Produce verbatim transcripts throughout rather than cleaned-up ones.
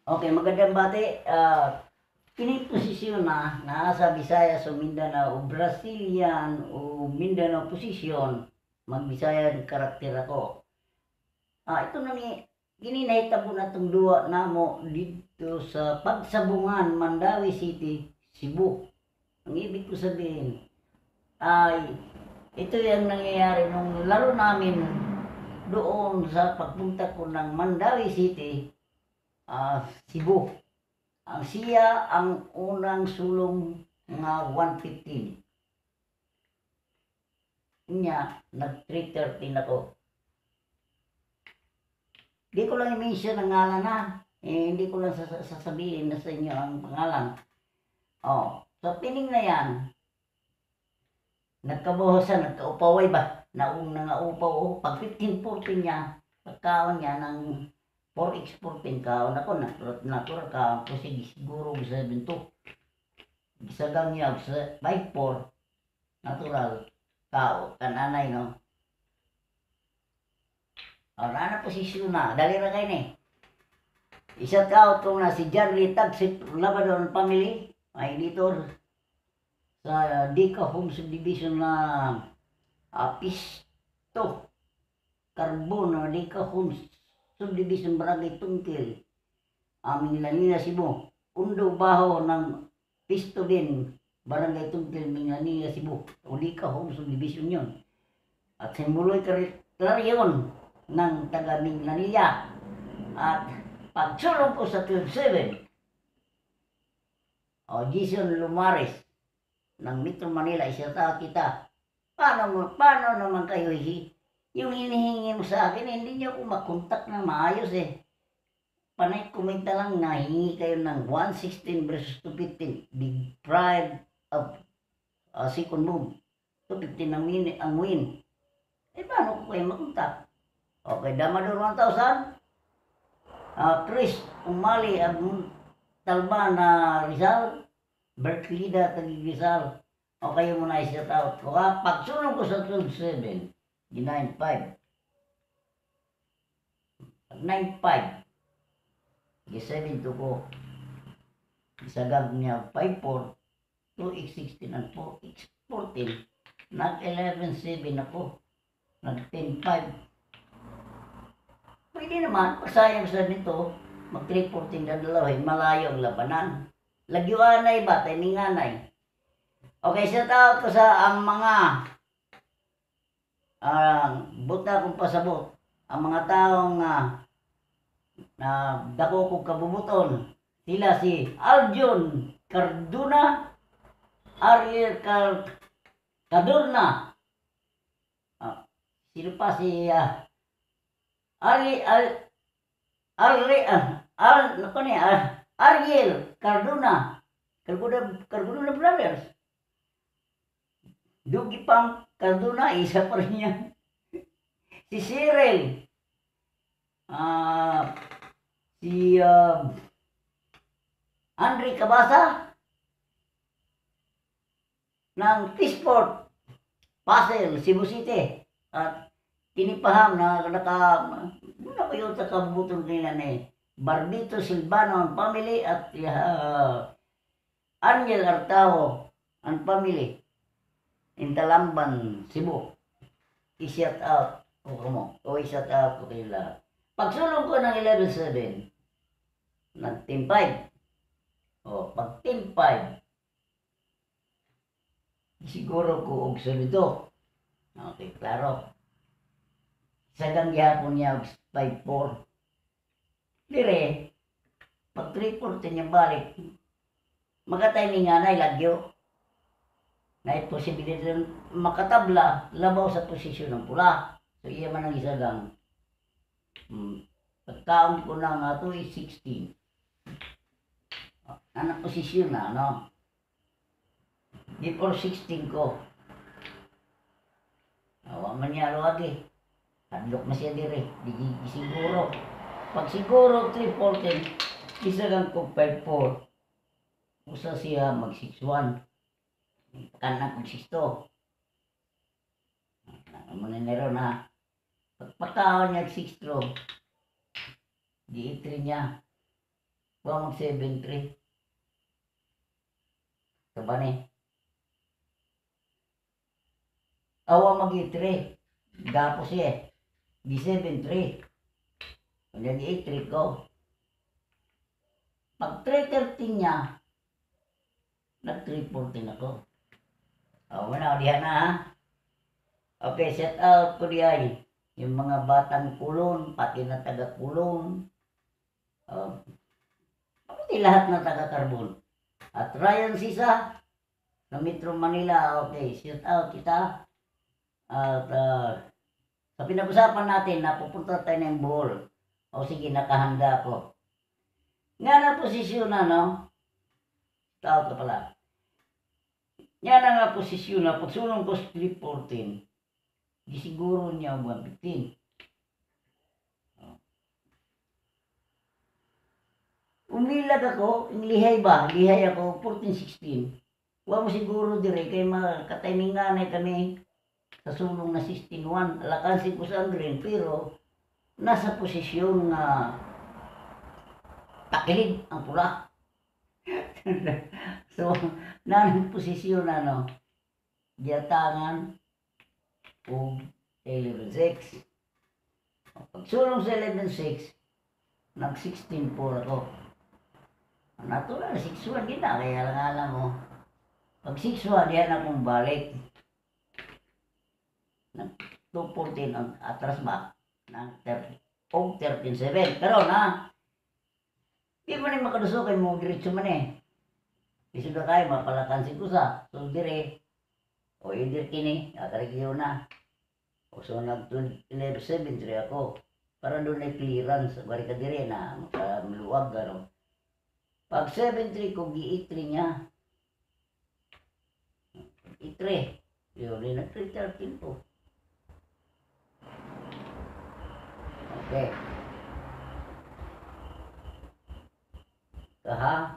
Okay, magandang bati. Ah, kini posisyon na nasa Visayas o Mindanao o Brazilian o Mindanao posisyon, mag-Bisayan karakter ako. Ah, ito na ni kini nahitabo na tong duwa namo dito sa Pagsabungan, Mandawi City, Cebu. Ang ibig ko sabihin ay ito yung nangyayari nung laro namin doon sa pagpunta ko ng Mandawi City, ah, Cebu. Ang siya ang unang sulong nga one fifteen. Niya, nag three thirteen ako. Di ko lang i-mention ang ngalan na. Eh, hindi ko lang sasabihin na sa inyo ang pangalan. Oh, so pining na yan, nagkabuhosan, nagkaupaway ba? Naung nangaupaw, oh, pag fifteen fourteen niya, pagkaon niya ng four x fourteen kaon ako, natural kaon ko siguro seven two. Gisagang niya sa five four, natural kao, kananay no. O, na posisyon na, dali ra kayo ni. I-shout out ko na si John Litag, si Labrador Family, ay editor sa Dika Home Subdivision na uh, Pisto Carbon na Dika Home Subdivision Barangay Tungkil, aming Lanina Cebu. Undo Baho ng Pisto din, Barangay Tungkil, Lanina Cebu. O Dika Home Subdivision yun. At Simbuloy Claryon ng taga Minglanilla. At pagsulong ko sa twelve seven, o Jason Lumares ng Metro Manila, isa ta kita. Paano mo, paano naman kayo yung hinihingi mo sa akin, hindi niyo ako makontak na maayos eh. Panay komenta lang na hingi kayo ng one sixteen versus two fifteen, big pride of uh, second move. two fifteen ang win, ang win. Eh paano ko kayo makontak? Okay, Damador one thousand. Uh, Chris Umali ang Talba na Rizal, Berklida tagi Rizal. O kayo muna i-shout out ko ha. Pagsunod ko sa twelve seven, nine five. nine five. seven two ko. Isagag niya five four, two x sixteen and four x fourteen. Nag eleven seven ako. Nag ten five. Pwede naman, pasayang sa nito, mag three fourteen na dalawa, malayo ang labanan. Lagyuanay ba, tininganay. Okay, shout out ko sa ang mga uh, buta kong pasabot. Ang mga taong uh, na dako kong kabubuton. Sila si Aljon Carduna, Ariel Car Cadorna. Uh, sino pa si uh, Ari, Al, Ari, ah, Al, ano ni, ah, Ariel Cardona, Cardona, Cardona Brothers. Dugi Pang Cardona, isa pa rin yan. Si Cyril, ah, si, uh, Andre Cabasa, ng T-Sport, Pasel, Cebu City, at kinipaham na naka muna ko yun sa kabubuton nila ni Barbito Silvano and family at uh, Angel Artao and family in Talamban, Cebu. I-shout out ko mo o i-shout out ko kayo lahat. Pagsulong ko ng eleven seven, ng ten five, o pag ten five, siguro ko og solito. Okay, klaro. Sagang gihapon niya five four. Dire, pag three fourteen niya balik, magatay ni nganay lagyo. Na posibilidad makatabla, labaw sa posisyon ng pula. So iya man ang isagang. Hmm. Pagkaon ko na nga to is sixteen. Anak posisyon na, no? Before sixteen ko. Awa man niya lagi. Hadlok na siya dire, di, di siguro. Pag siguro three fourteen, isa lang ko five four. Usa siya mag six one. Kanan kong six two. Muna nero na. Pagpakaon niya six two, di three niya. Huwag mag seven three. Diba ni? Awa mag eight three. Gapo siya. Di seven three. Kaya di eight three ko. Pag three thirteen niya, nag three fourteen ako. O, wala, diyan na ha. Okay, set out ko diyan. Yung mga batang kulon, pati na taga-kulon. Oh. Pati lahat na taga-carbon. At Ryan Sisa, na Metro Manila, okay, set out kita. At uh, sa pinag-usapan natin na pupunta tayo ng Bohol. O sige, nakahanda ako. Nga na posisyon na, no? Tawag ka pala. Nga na nga posisyon na, pagsulong ko sa three fourteen, di siguro niya one fifteen. Umilag ako, lihay ba? Lihay ako, fourteen sixteen. Huwag mo siguro dire, kay makatayminganay kami sa sulong na sixteen one. Alakansin ko sa green, pero nasa posisyon na takilid ang pula. So, nanang posisyon na, no? Giatangan o eleven six. Pagsulong sa eleven six, nag sixteen four ako. Natural, six one kita, kaya lang alam mo. Pag six one, yan akong balik. Nag two fourteen ang atras ba? Nang thirteen seven. Pero na, di mo na makaduso kayo mo diretso man eh. Iso na kayo, mapalakansin ko sa. So, dire. O, idir kini, atarigyo na. O, so, nag-eleven seven three ako. Para doon ay clearance. Bari ka dire na, makaluwag, gano'n. Pag seven three ko, gi-eight three niya. eight three. Yun, yun, nag-three thirteen po. Okay. Kaha.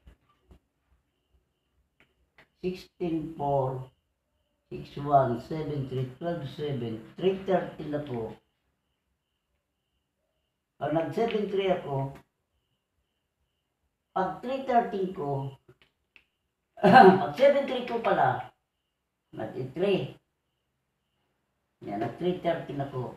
sixteen four, six one, seven three, twelve seven, three thirteen ako. Pag nag seven three ako, pag three thirteen ko, pag seven three ko pala, nag eight three. Yan, nag three thirteen ako.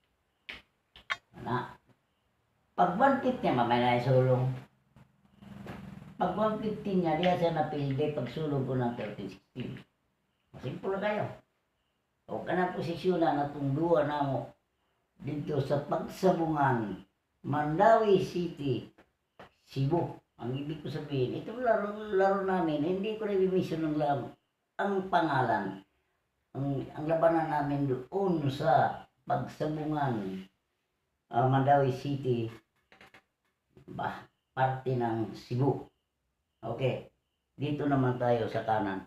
Ano? Pag one fifty niya, mamaya na sulong. Pag one fifteen niya, diya siya napilde pag sulong ko ng thirteen sixteen. Masimple kayo. O ka na posisyon na natungduan na mo dito sa Pagsabungan, Mandawi City, Cebu. Ang ibig ko sabihin, ito laro, laro namin, hindi ko na-mission ng laro. Ang pangalan, ang, ang labanan namin doon sa Pagsabungan, uh, Mandawi City, bah, parte ng Cebu. Okay, dito naman tayo sa kanan.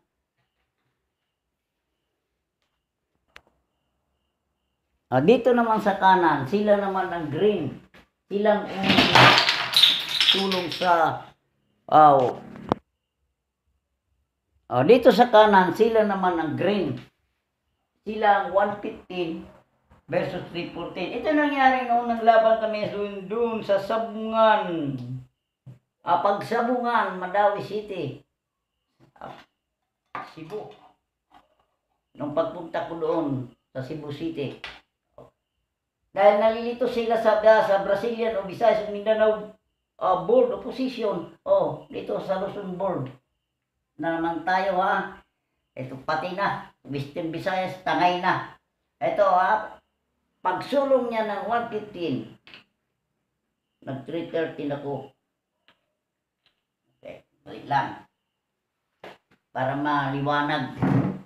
Ah, dito naman sa kanan, sila naman ang green. Silang um, tulong sa oh. Oh, dito sa kanan, sila naman ang green. Sila ang one fifteen versus three fourteen. Ito nangyari noong naglaban kami doon sa Sabungan. Ah, Pagsabungan, Mandawi City, ah, Cebu. Nung pagpunta ko doon sa Cebu City. Dahil nalilito sila sa, sa Brazilian o Visayas, Mindanao uh, Board Opposition. Oh, dito sa Luzon Board. Na naman tayo ha. Ito pati na. Western Visayas, tangay na. Ito ha. Pagsulong niya ng one fifteen. Nag three thirteen ako. Okay, wait lang. Para maliwanag.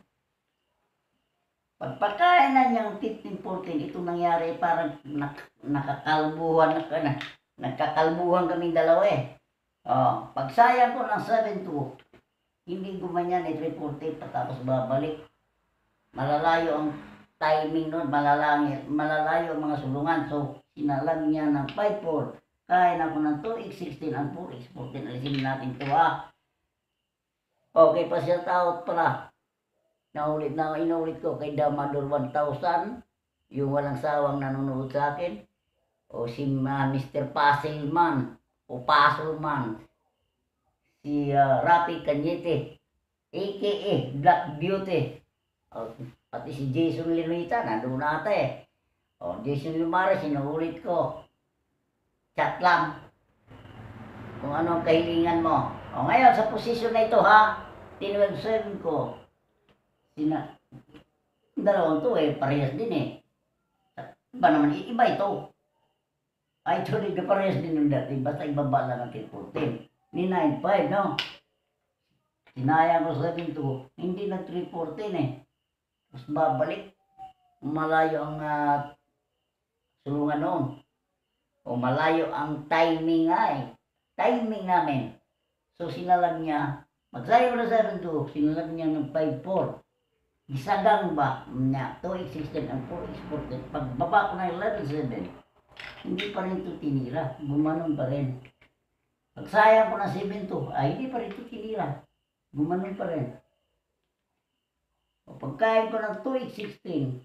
Pagpakain na niyang fifteen fourteen, ito nangyari parang nak nakakalbuhan na ka na. Nagkakalbuhan kaming dalawa eh. Oh, pagsayang ko ng seven two, hindi gumanyan eh three fourteen patapos babalik. Malalayo ang timing nun, malalayo, malalayo ang mga sulungan. So, sinalang niya ng five four. Kain ako ng two x sixteen and four x fourteen. Alisin natin ito ah. Okay, pa siya taot pala. Naulit na inulit ko kay Damador one thousand. Yung walang sawang nanonood sa akin. O si uh, Mister Puzzleman. o Paso man, si uh, Rapi Cañete, A K A Black Beauty, o, pati si Jason Linuita, nandun ata eh. O, Jason Lumares, sinuulit ko, chat lang kung ano ang kahilingan mo. O ngayon, sa posisyon na ito ha, tinwelve ko, sina, dalawang to eh, parehas din eh. Iba naman, iba ito. Ay, ito rin, parehas din yung dati, basta ibaba lang ang fourteen. Ni nine five, no? Sinayang ko seven two, hindi na three fourteen eh. Tapos babalik, malayo ang uh, sulungan noon. O malayo ang timing nga eh. Timing namin. So sinalag niya, magsayo na seven two, sinalag niya ng five four. Gisagang ba niya, two x sixteen ang four x fourteen. Pagbaba ko na eleven seven, hindi pa rin ito tinira. Gumanon pa rin. Pagsayang ko na seven two, ay hindi pa rin ito tinira. Gumanon pa rin. O pagkain ko ng two x sixteen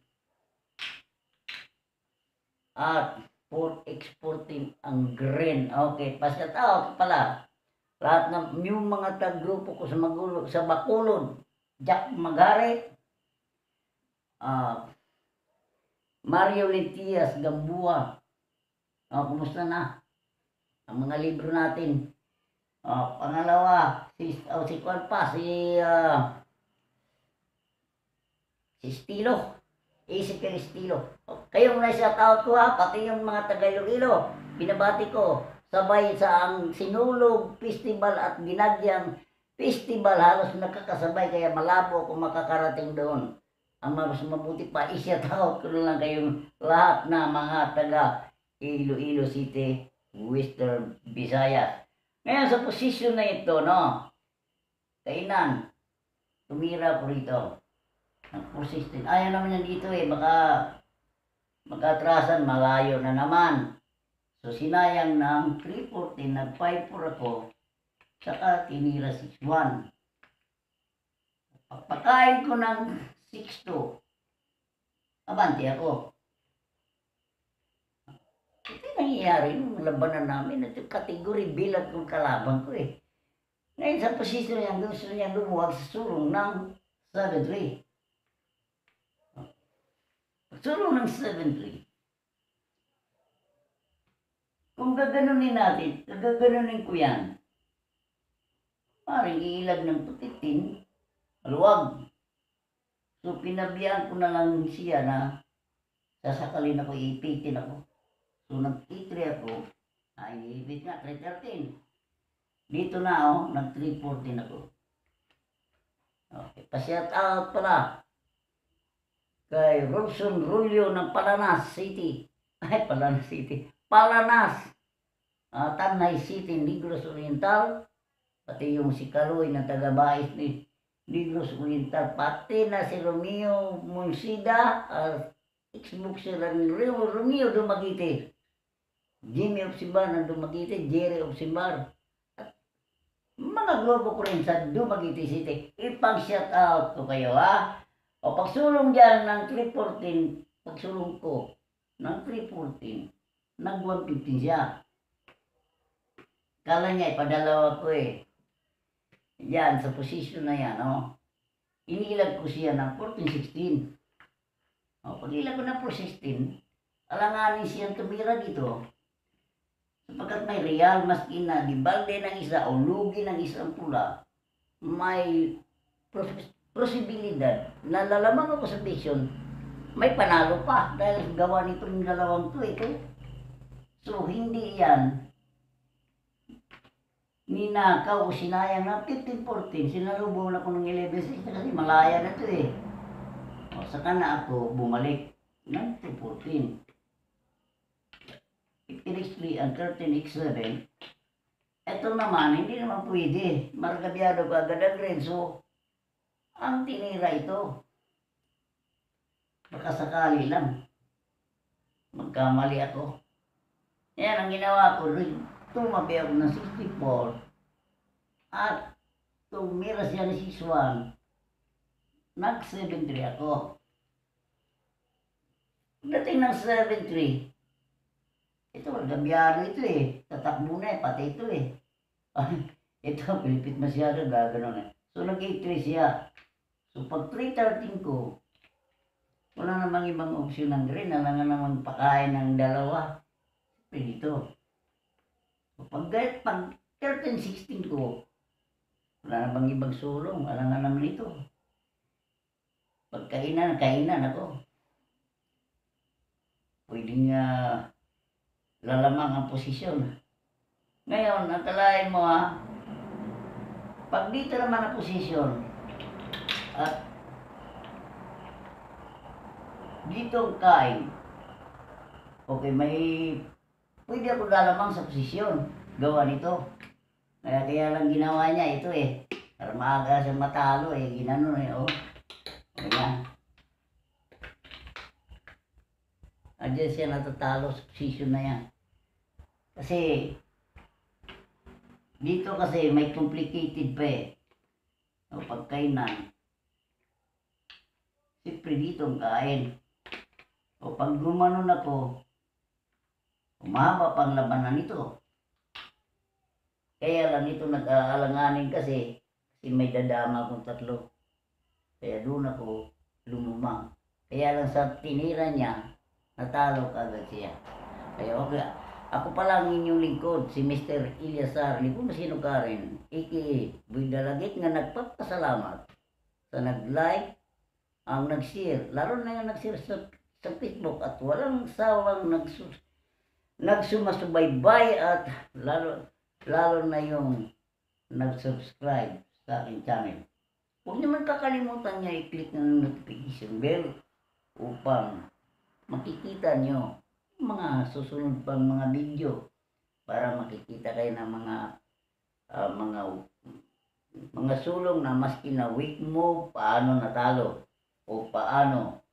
at four x fourteen ang green. Okay, pasat out pala. Lahat ng yung mga tag-grupo ko sa Magulo, sa Bacolod, Jack Magare, uh, Mario Letias Gambua. Uh, kumusta na? Ang mga libro natin. Uh, pangalawa, si, oh, si Kwan pa, si, uh, si Estilo. Isip kayo Estilo. Oh, kayong na-shout out ko ha, pati yung mga taga Iloilo. Binabati ko. Sabay sa ang Sinulog Festival at Ginagyang Festival, halos nakakasabay kaya malabo kung makakarating doon. Ang mas mabuti pa, i-shout out ko lang kayong lahat na mga taga Iloilo City, Western Visayas. Ngayon sa posisyon na ito, no? Kainan, tumira ko rito. Ang persistent. Ayaw naman yan dito eh, baka magkatrasan, malayo na naman. So sinayang ng three fourteen, nag five four ako, saka tinira six one. Pagpakain ko ng six two, abante ako. Ito nangyayari nung labanan namin, ito kategory bilang kong kalaban ko eh. Ngayon sa posisyon niya, gusto niya lumuwag sa sulong ng seven three. Sulong ng seven three. Kung gaganunin natin, gaganunin ko yan. Parang iilag ng putitin, maluwag. So pinabihan ko na lang siya na sasakalin ako, iipitin ako. So nag-eight three ako, ay iipit nga, three thirteen. Dito na oh, nag-three fourteen ako. Okay, pa-shout out pala kay Robson Rulio ng Palanas City. Ay, Palanas City. Palanas, uh, Tanay City, Negros Oriental, pati yung si Kaloy na taga-bais ni Negros Oriental, pati na si Romeo Monsida, uh, ex-boxer ng Romeo Dumaguete, Jimmy Opsibar ng Dumaguete, Jerry Opsibar, at mga globo ko rin sa Dumaguete City. Ipang-shout out ko kayo ha. O pagsulong dyan ng three fourteen, pagsulong ko ng three fourteen, nag one fifteen siya. Kala niya ipadalawa ko eh. Yan, sa posisyon na yan, oh. Inilag ko siya ng fourteen sixteen. O, pag ilag ko ng fourteen sixteen, alanganin siyang tumira dito. Sapagkat may real maski na di balde ng isa o lugi ng isang pula, may posibilidad na lalamang ako sa vision, may panalo pa dahil gawa nitong dalawang to ito. So hindi yan ninakaw o sinayang na fifteen fourteen, sinalubong na ko ng eleven six kasi malaya na to eh. O saka na ako bumalik ng two fourteen. fifteen x three and thirteen x seven. Ito naman, hindi naman pwede. Margabyado ka agad ang red. So, ang tinira ito. Baka sakali lang. Magkamali ako. Yan ang ginawa ko. Tumabi ako ng sixty-four. At tumira siya ng six one. Nag seven three ako. Dating ng seven three. Ito, Gabiano ito eh. Tatakbo na eh, pati ito eh. Ito, pilipit masyado, gaganon eh. So, nag-eight three siya. So, pag three thirteen ko, wala namang ibang opsyon ng green. Wala nga namang pakain ng dalawa. Siyempre dito. So, pag, pag thirteen sixteen ko, wala namang ibang sulong. Wala nga naman ito. Pag kainan, kainan ako. Pwedeng uh, lalamang ang posisyon. Ngayon, nakalain mo ha, pag dito naman ang posisyon, at dito ang kain, okay, may, pwede ako lalamang sa posisyon, gawa nito. Kaya, kaya lang ginawa niya ito eh, para maaga siyang matalo eh, ginano eh, oh. Ayan. Andiyan siya natatalo sa posisyon na yan. Kasi, dito kasi may complicated pa eh. O pagkainan. Siyempre dito ang kain. O pag gumanon ako, umaba pang labanan nito. Kaya lang ito nag-aalanganin kasi, kasi may dadama akong tatlo. Kaya doon ako lumumang. Kaya lang sa tinira niya, natalo kagad siya. Kaya okay, ako pa lang inyong lingkod, si Mister Ilyasar, hindi ko masino ka rin, a k a. Boy Dalagit nga nagpapasalamat sa nag-like, ang nag-share, lalo na yung nag-share sa, sa Facebook at walang sawang nagsus, nagsumasubay-bay at lalo, lalo na yung nag-subscribe sa aking channel. Huwag naman kakalimutan niya i-click ng notification bell upang makikita nyo mga susunod pang mga video para makikita kayo ng mga uh, mga mga sulong na maski na weak move, paano natalo o paano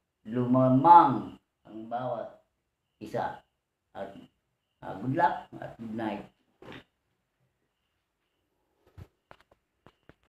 lumamang ang bawat isa. At uh, good luck at good night.